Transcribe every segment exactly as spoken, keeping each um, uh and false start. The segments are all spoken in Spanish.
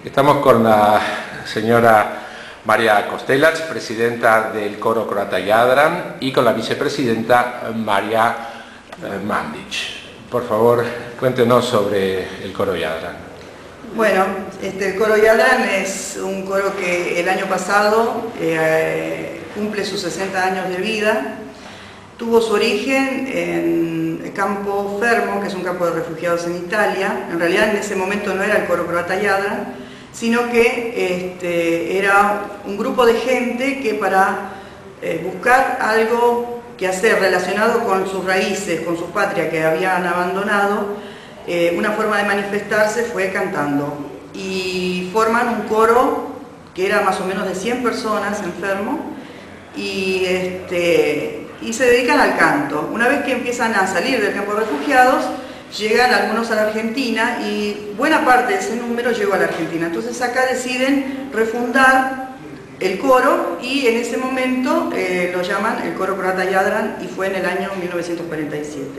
Estamos con la señora María Kostelac, presidenta del coro croata Jadran, y con la vicepresidenta María Mandić. Por favor, cuéntenos sobre el coro Jadran. Bueno, este, el coro Jadran es un coro que el año pasado eh, cumple sus sesenta años de vida. Tuvo su origen en el campo Fermo, que es un campo de refugiados en Italia. En realidad en ese momento no era el coro croata Jadran, sino que este, era un grupo de gente que para eh, buscar algo que hacer relacionado con sus raíces, con su patria que habían abandonado, eh, una forma de manifestarse fue cantando. Y forman un coro que era más o menos de cien personas en Fermo, y, este, y se dedican al canto. Una vez que empiezan a salir del campo de refugiados, llegan algunos a la Argentina y buena parte de ese número llegó a la Argentina. Entonces acá deciden refundar el coro y en ese momento eh, lo llaman el coro croata Jadran, y fue en el año mil novecientos cuarenta y siete.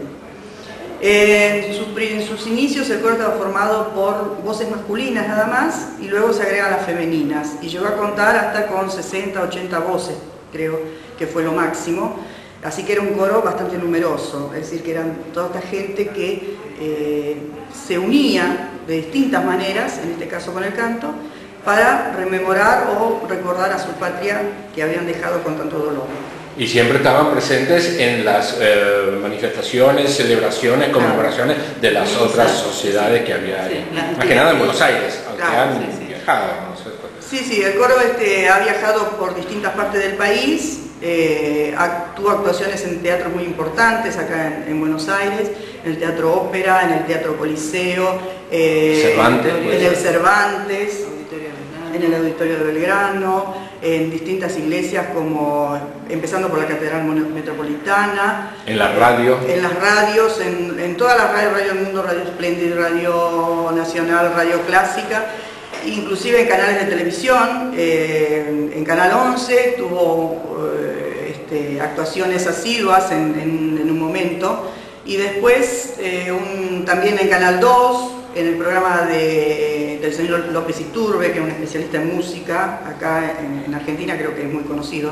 Eh, en, sus, en sus inicios el coro estaba formado por voces masculinas nada más, y luego se agregan las femeninas, y llegó a contar hasta con sesenta, ochenta voces, creo que fue lo máximo. Así que era un coro bastante numeroso, es decir, que eran toda esta gente que eh, se unía de distintas maneras, en este caso con el canto, para rememorar o recordar a su patria que habían dejado con tanto dolor. Y siempre estaban presentes en las eh, manifestaciones, celebraciones, conmemoraciones de las sí, otras sí, sociedades que había ahí. Sí, más que nada en Buenos Aires, aunque claro, han sí, sí. viajado. No sé. Sí, sí, el coro este, ha viajado por distintas partes del país. Eh, tuvo actuaciones en teatros muy importantes acá en, en Buenos Aires, en el Teatro Ópera, en el Teatro Coliseo, eh, Cervantes, en el Cervantes, en el Auditorio de Belgrano, en distintas iglesias como, empezando por la Catedral Metropolitana. En la radio. En las radios, en, en todas las radios, Radio del Mundo, Radio Espléndida, Radio Nacional, Radio Clásica. Inclusive en canales de televisión, eh, en Canal once tuvo eh, este, actuaciones asiduas en, en, en un momento, y después eh, un, también en Canal dos, en el programa de, del señor López Iturbe, que es un especialista en música, acá en, en Argentina creo que es muy conocido.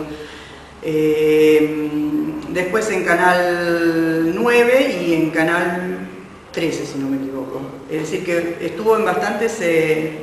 Eh, después en Canal nueve y en Canal trece, si no me equivoco. Es decir, que estuvo en bastantes... Eh,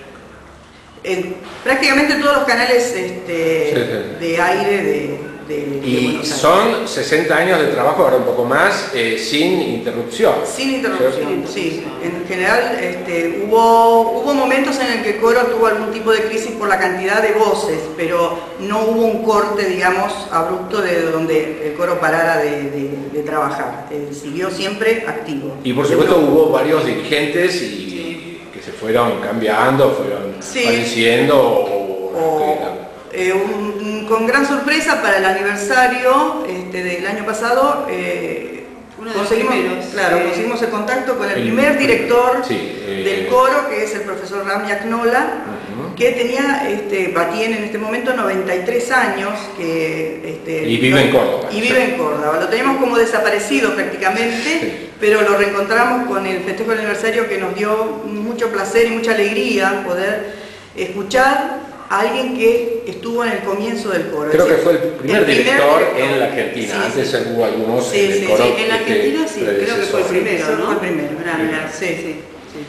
En prácticamente todos los canales este, sí, sí. de aire de, de, y de Buenos Aires. Son sesenta años de trabajo, ahora un poco más, eh, sin interrupción. Sin interrupción, sí. En general este, hubo, hubo momentos en el que el coro tuvo algún tipo de crisis por la cantidad de voces, pero no hubo un corte, digamos, abrupto de donde el coro parara de, de, de trabajar. Eh, siguió siempre activo. Y por supuesto hubo varios dirigentes y se fueron cambiando, fueron sí. falleciendo o, o eh, un, con gran sorpresa para el aniversario este, del año pasado eh, conseguimos, primeros, claro, eh, conseguimos el contacto con el, el primer director sí, eh, del coro, que es el profesor Ramya Knola, uh-huh. que tenía, este, tiene en este momento noventa y tres años, que, este, y vive en Córdoba. Y vive en Córdoba. Lo teníamos como desaparecido prácticamente, sí. pero lo reencontramos con el festejo del aniversario, que nos dio mucho placer y mucha alegría poder escuchar a alguien que estuvo en el comienzo del coro. Creo que fue el primer, el primer director, director en la Argentina. Sí, Antes sí. hubo algunos sí, en el sí, coro. Sí, en la Argentina sí, creo que fue el primero, ¿no? ¿no? Fue el primero, Mirá, sí, sí. sí, sí.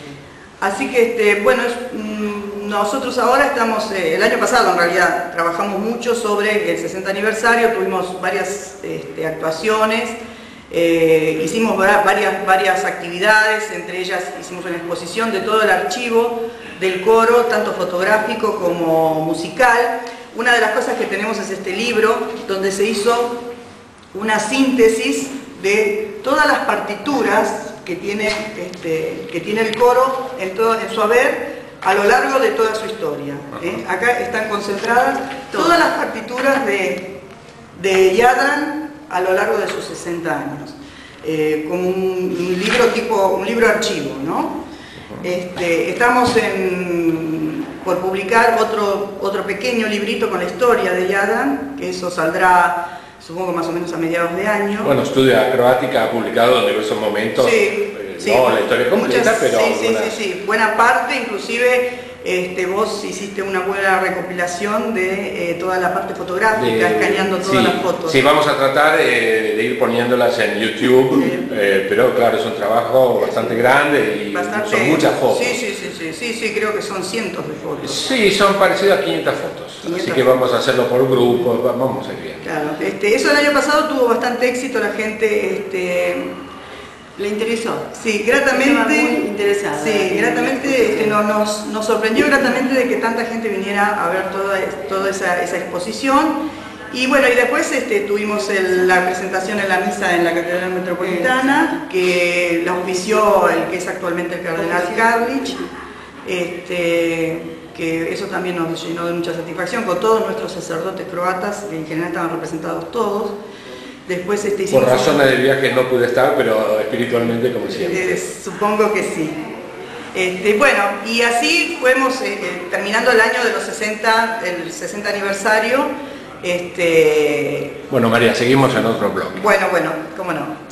Así que, este, bueno, es, mmm, nosotros ahora estamos, eh, el año pasado en realidad, trabajamos mucho sobre el sesenta aniversario, tuvimos varias este, actuaciones, eh, hicimos varias, varias actividades, entre ellas hicimos una exposición de todo el archivo del coro, tanto fotográfico como musical. Una de las cosas que tenemos es este libro, donde se hizo una síntesis de todas las partituras que tiene, este, que tiene el coro en, todo, en su haber a lo largo de toda su historia. ¿eh? Acá están concentradas todas las partituras de, de Jadran a lo largo de sus sesenta años, eh, como un, un libro tipo, un libro archivo, ¿no? Este, estamos en, por publicar otro, otro pequeño librito con la historia de Jadran, que eso saldrá, supongo, más o menos a mediados de año. Bueno, Estudia Croática ha publicado en diversos momentos, sí, eh, sí, no la historia completa, muchas, pero sí, sí, algunas... sí, sí, buena parte, inclusive Este, vos hiciste una buena recopilación de eh, toda la parte fotográfica, de, escaneando todas sí, las fotos. Sí, vamos a tratar eh, de ir poniéndolas en YouTube, sí. eh, pero claro, es un trabajo bastante grande y bastante, son muchas fotos. Sí, sí, sí, sí, sí, sí, creo que son cientos de fotos. Sí, son parecidas a quinientas fotos, quinientas así que vamos a hacerlo por grupos, vamos a ir bien. Claro, este, eso el año pasado tuvo bastante éxito, la gente... Este, ¿le interesó? Sí, gratamente, muy interesada. Sí, gratamente este, nos, nos, nos sorprendió gratamente de que tanta gente viniera a ver toda, toda esa, esa exposición. Y bueno, y después este, tuvimos el, la presentación en la misa en la Catedral Metropolitana, que la auspició el que es actualmente el Cardenal Karlic, este, que eso también nos llenó de mucha satisfacción, con todos nuestros sacerdotes croatas, que en general estaban representados todos. Después, este, hicimos Por razones de viaje no pude estar, pero espiritualmente como siempre. Eh, supongo que sí. Este, bueno, y así fuimos eh, eh, terminando el año de los sesenta, el sesenta aniversario. Este... Bueno, María, seguimos en otro bloque. Bueno, bueno, cómo no.